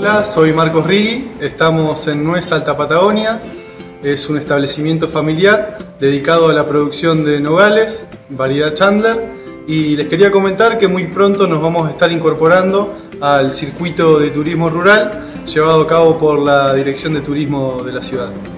Hola, soy Marcos Rigui, estamos en Nuez Alta Patagonia. Es un establecimiento familiar dedicado a la producción de nogales, variedad Chandler, y les quería comentar que muy pronto nos vamos a estar incorporando al circuito de turismo rural llevado a cabo por la Dirección de Turismo de la ciudad.